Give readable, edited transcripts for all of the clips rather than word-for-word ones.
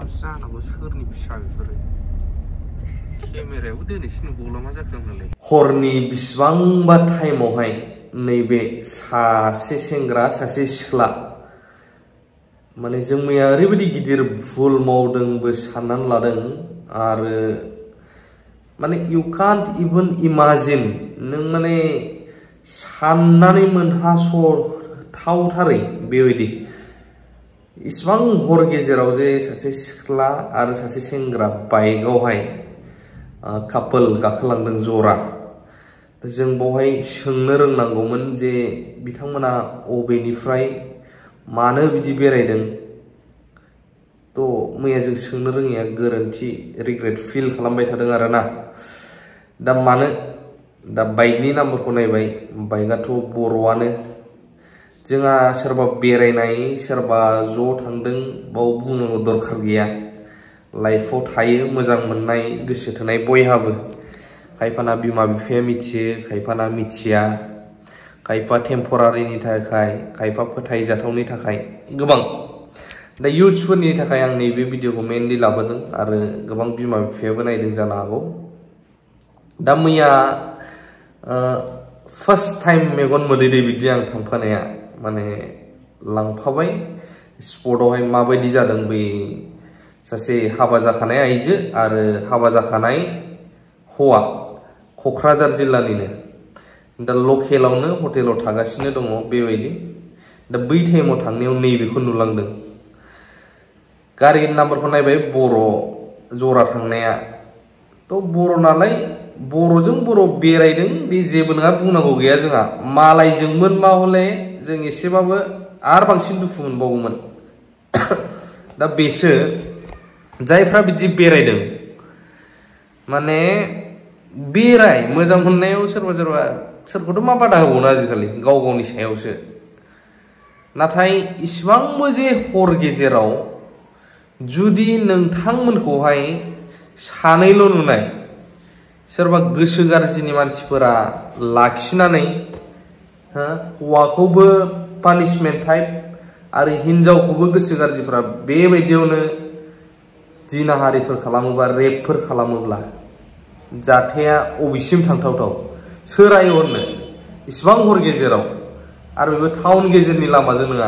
जानांगौ सोरनि फिसा बेफोरो केमेरायाव दिनैसो नुबावला मा जाखो होनलाय हरनि बिसिबांबा टाइमावहाय नैबे सासे सेंग्रा सासे सिख्ला माने जों मैया ओरैबायदि गिदिर भुल मावदोंबो साननानै लादों आरो माने you can't even imagine नों माने साननानै मोनहास'थावथारै बेबायदि इसिबां हर गेजेराव जे सासे सिख्ला आरो सासे सेंग्रा बाइकआवहाय कापोल गाखोलांदों जरा जों बावहाय सोंनो रोंनांगौमोन जे बिथांमोना अबेनिफ्राय मानो बिदि बेरायदों तो मैया जों सोंनो रोङिया गोरोन्थि रिग्रेट फिल खालामबाय थादों आरोना दा मानो दा बाइकनि नाम्बारखौ नायबाय बाइकआथ' बर'आनो जोंहा सोरबा बेरायनाय सोरबा ज' थांदों बाव बुंनांगौ दरखार गैया लाइफआव थायो मोजां मोननाय गोसो थोनाय बयहाबो खायफाना बिमा बिफाया मिथियो खायफाना मिथिया खायफा टेम्परारिनि थाखाय खायफा फोथायजाथावनि थाखाय गोबां दा इयुथ्सफोरनि थाखाय आं नैबे भिडिअखौ मेनलि लाबोदों आरो गोबां बिमा बिफायाबो नायदों जानो हागौ दा मैया फार्स्ट टाइम मेगन मोदैदै बिदि आं थांफानाया माने लांफाबाय स्पटआवहाय माबायदि जादों बै सासे हाबा जाखानाय आइजो आरो हाबा जाखानाय हौवा क'क्राझार जिल्लानिनो दा लकेलावनो हटेलाव थागासिनो दङ बेबायदि दा बै टाइमाव थांनायाव नैबेखौ नुलांदों गारिनि नाम्बारखौ नायबाय बर' जरा थांनाया थ' बर' नालाय बर'जों बर' बेरायदों बे जेबो नङा बुंनांगौ गैया जोंहा मालायजोंमोन मा हले जों एसेबाबो आरो बांसिन दुखु मोनबावगौमोन दा बेसो जायफ्रा बिदि बेरायदों माने बेराय मोजां मोननायाव सोरबा सोरखौथ' मा बादा होबावनो आजिखालि गाव गावनि सायावसो नाथाय इसिबांबो जे हर गेजेराव जुदि नोंथांमोनखौहाय सानैल' नुनाय सोरबा गोसो गाज्रिनि मानसिफोरा लाखिनानै हौवाखौबो पानिशमेन्ट टाइप आरो हिनजावखौबो गोसो गाज्रिफोरा बेबायदियावनो जिनाहारिफोर खालामोबा रेपफोर खालामोब्ला जाथाया अबेसिम थांथावथाव सोर राय हरनो इसिबां हर गेजेराव आरो बेबो टाउन गेजेरनि लामाजों नङा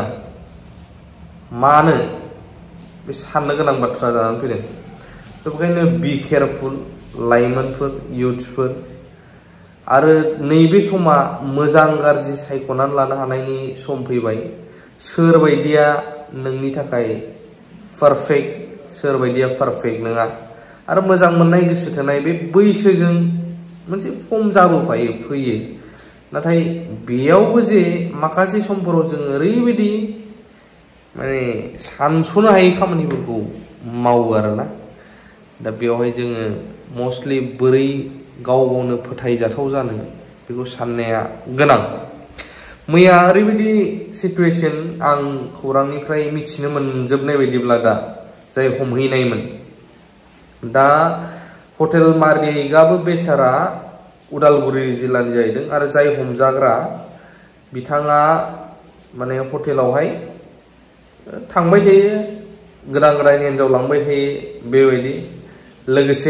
मानो बे साननो गोनां बाथ्रा जानानै फैदों बेखायनो बि केयारफुल लाइमोनफोर इयुथ्सफोर आरो नैबे समा मोजां गाज्रि सायख'नानै लानो हानायनि सम फैबाय सोरबायदिया नोंनि थाखाय पारफेक्ट सोरबायदिया पारफेक्ट नङा आरो मोजां मोननाय गोसो थोनाय बे बैसोजों मोनसे फर्म जाबोफायो फैयो नाथाय बेयावबो जे माखासे समफोराव जों ओरैबायदि माने सानस'नो हायै खामानिफोरखौ मावो आरोना दा बेवहाय जोङो मस्टलि बोरै गाव गावनो फोथायजाथाव जानो बेखौ साननाया गोनां मैया ओरैबायदि सिटुएसन आं खौरांनिफ्राय मिथिनो मोनजोबनाय बायदिब्ला दा जाय हमहैनायमोन दा हटेल मालिकआबो बेसारा उदालगुरि जिल्लानि जाहैदों आरो जाय हमजाग्रा बिथाङा माने हटेलावहाय थांबाय थायो गोदान गोदान हिनजाव लांबाय थायो बेबायदि लोगोसे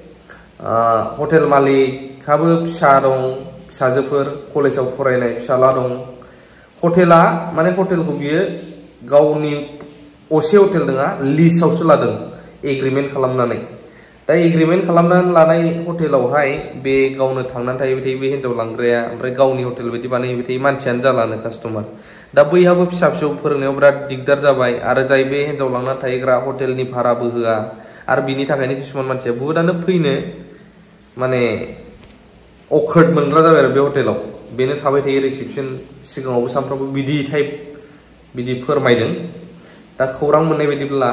हटेल मालिकआबो फिसा दं फिसाजोफोर कलेजाव फरायनाय फिसाला दं हटेला माने हटेलखौ बियो गावनि असे हटेल नङा लिस्टआवसो लादों एग्रिमेन्ट खालामनानै दा एग्रिमेन्ट खालामनानै लानाय हटेलावहाय बे गावनो थांनानै थाहैबाय थायो बे हिनजाव लांग्राया ओमफ्राय गावनि हटेल बायदि बानायहैबाय थायो मानसियानो जालानो कास्टमार दा बैहाबो फिसा फिसौ फोरोंनायाव बिराद दिगदार जाबाय आरो जाय बे हिनजाव लांनानै थाहैग्रा हटेलनि भाराबो होआ आरो बिनि थाखायनो किसुमान मानसिया बुहुदानो फैनो माने अखोद मोनग्रा जाबाय आरो बे हटेलाव बेनो थाबाय थायो रिसेपसन सिगाङावबो सानफ्रामबो बिदि टाइप बिदि फोरमायदों दा खौरां मोननाय बायदिब्ला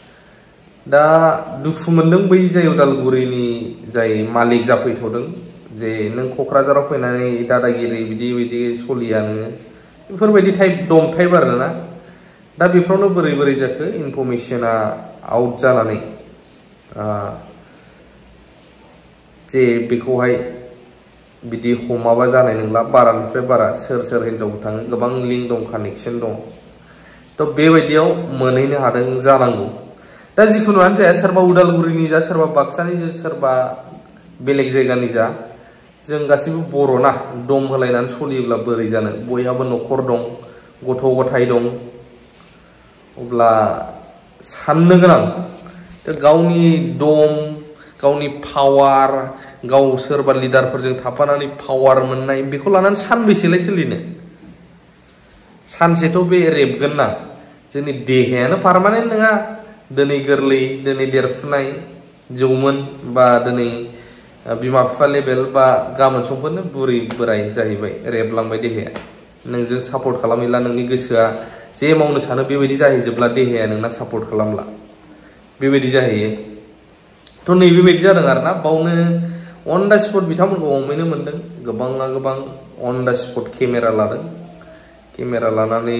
दा दुखु मोनदों बै जाय उदालगुरिनि जाय मालिक जाफैथ'दों जे नों क'क्राझाराव फैनानै दादागिरि बिदि सलिया नोङो बेफोरबायदि टाइप दम टाइप आरोना दा बेफोरावनो बोरै जाखो इनफरमेशना आउट जानानै जे बेखौहाय बिदि हमाबा जानाय नंला बारानिफ्राय बारा सोर हिनजावबो थाङो गोबां लिंक दं कानेक्सन दं थ' बेबायदियाव मोनहैनो हादों जानांगौ दा जिखुनुआनो जाया सोरबा उदालगुरिनि जा सोरबा बाक्सानि जा सोरबा बेलेग जायगानि जा जों गासिबो बर'ना दम होलायनानै सोलियोब्ला बोरै जानो बयहाबो न'खर दं गथ' गथाय दं अब्ला साननो गोनां गावनि दम गावनि पावार गाव सोरबा लिडारफोरजों थाफानानै पावार मोननाय बेखौ लानानै सानबेसेलाय सोलिनो सानसेथ' बे रेबगोन ना जोंनि देहायानो पारमानेन्ट नङा दिनै गोरलै दिनै देरफुनाय जौमोन बा दिनै बिमा बिफा लेभेल बा गाबोन समफोरनो बुरै बोराय जाहैबाय रेबलांबाय देहाया नोंजों सापर्ट खालामैला नोंनि गोसोआ जे मावनो सानो बेबायदि जाहैजोबला देहाया नोंना सापर्ट खालामला बेबायदि जाहैयो थ' नैबेबायदि जादों आरोना बावनो अन दा स्पट बिथांमोनखौ हमहैनो मोन्दों गोबाङा गोबां अन दा स्पट केमेरा लादों केमेरा लानानै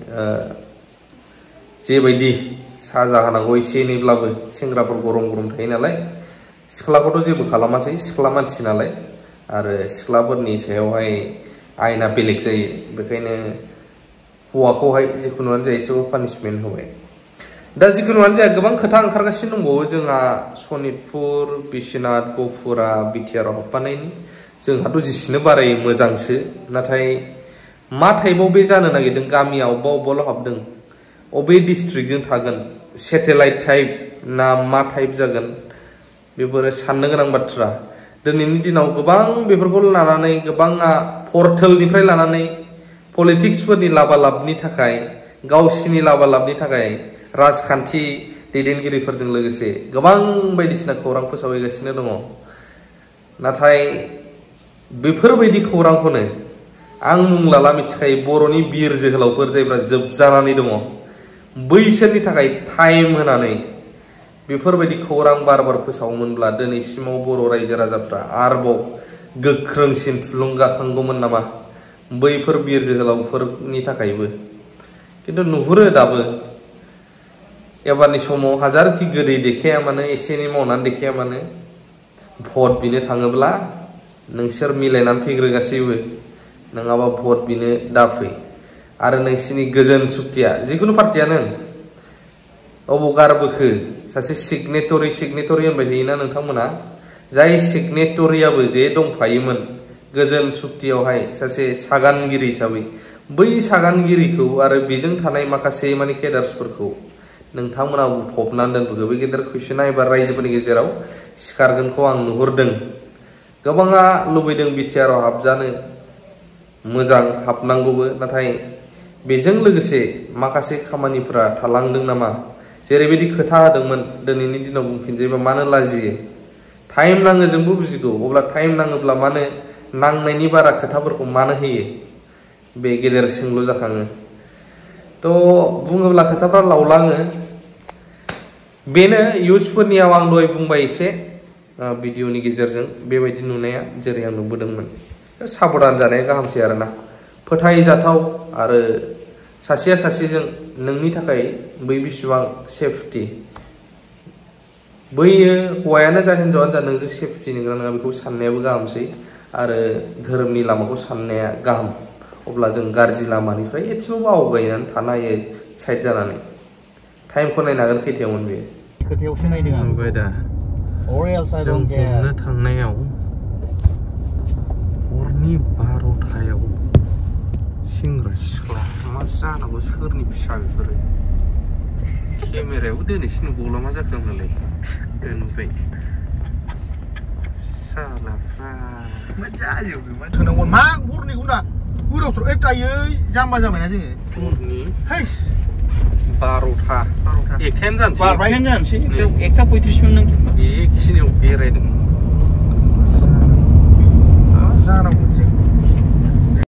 जेबायदि साजा होनांगौ एसे एनैब्लाबो सेंग्राफोर गरम गरम थायो नालाय सिख्लाखौथ' जेबो खालामासै सिख्ला मानसि नालाय आरो सिख्लाफोरनि सायावहाय आयेना बेलेग जायो बेखायनो हौवाखौहाय जिखुनुआनो जाया एसेबो पानिशमेन्ट होबाय दा जिखुनुआनो जाया गोबां खोथा ओंखारगासिनो दंबावो जोंहा सनितपुर बिश्वनाथ गफुरा बिटिआराव हाबफानायनि जोंहाथ' जिसिनो बाराय मोजांसो नाथाय मा टाइपआव बे जानो नागिरदों गामिया अबेबा अबेबाल' हाबदों अबे डिस्ट्रिक्टजों थागोन सेटेलाइट टाइप ना मा टाइप जागोन बेफोरो साननो गोनां बाथ्रा दिनैनि दिनाव गोबां बेफोरखौ लानानै गोबाङा पर्टेलनिफ्राय लानानै पलिटिक्सफोरनि लाबालाबनि थाखाय गावसिनि लाबालाबनि थाखाय राजखान्थि दैदेनगिरिफोरजों लोगोसे गोबां बायदिसिना खौरां फोसावहैगासिनो दङ नाथाय बेफोरबायदि खौरांखौनो आं मुं लाला मिथिखायो बर'नि बिर जोहोलावफोर जायफ्रा जोबजानानै दङ बैसोरनि थाखाय टाइम होनानै बेफोरबायदि खौरां बार बार फोसावोमोनब्ला दिनैसिमाव बर' रायजो राजाफ्रा आरोबाव गोख्रोंसिन थुलुंगाखांगौमोन नामा बैफोर बिर जोहोलावफोरनि थाखायबो खिन्थु नुहुरो दाबो एबारनि समाव हाजारखि गोदै देखाया मानो एसे एनै मावनानै देखाया मानो भट बिनो थाङोब्ला नोंसोर मिलायनानै फैग्रो गासैबो नङाबा भट बिनो दाफै आरो नोंसिनि गोजोन सुक्तिया जिखुनु पार्टियानो अबाव गारबोखो सासे सिगनेटरि होनबाय थायोना नोंथांमोना जाय सिगनेटरियाबो जे दंफायोमोन गोजोन सुक्तियावहाय सासे सागानगिरि हिसाबै बै सागानगिरिखौ आरो बेजों थानाय माखासे माने केडार्सफोरखौ नोंथांमोना फबनानै दोनबोगो बे गेदेर कुइसना एबा रायजोफोरनि गेजेराव सिखारगोनखौ आं नुहुरदों गोबाङा लुबैदों बिटिआराव हाबजानो मोजां हाबनांगौबो नाथाय बेजों लोगोसे माखासे खामानिफोरा थालांदों नामा जेरैबायदि खोथा होदोंमोन दिनैनि दिनाव बुंफिनजायोबा मानो लाजियो टाइम नाङो जोंबो बुजिगौ अब्ला टाइम नाङोब्ला मानो नांनायनि बारा खोथाफोरखौ मानो होयो बे गेदेर सोंलु जाखाङो थ' बुङोब्ला खोथाफ्रा लावलाङो बेनो इयुथ्सफोरनियाव आं दहाय बुंबाय एसे भिडिअनि गेजेरजों बेबायदि नुनाया जेरै आं नुबोदोंमोन साबधान जानाया गाहामसै आरोना फोथायजाथाव आरो सासेया सासेजों नोंनि थाखाय बै बेसेबां सेफटि बैयो हौवायानो जा हिन्जावानो जा नोंजों सेफटि नंगौना नङा बेखौ साननायाबो गाहामसै आरो धोरोमनि लामाखौ साननाया गाहाम अब्ला जों गाज्रि लामानिफ्राय एसेबाबो आवगायनानै थानो हायो साइड जानानै टाइमखौ नायनो हागोन खैथायावमोन बेयो खोथायावसो नायदों आं नुबाय दा जों हमनो थांनायाव हरनि 12थायाव सेंग्रा सिख्ला मा जानांगौ सोरनि फिसा बेफोरो केमेरायाव दिनैसो नुबावला मा जाखो होनलाय दोनबाय सालाफ्रा मा जायो मा थोनांगौ मा हरनिखौ ना उरावथ' दायो जाम्बा जाबायना जोङो हरनि हैस 12था एकथायानो जानोसै एकथा 35 मोन नों बेखिनियाव बेरायदों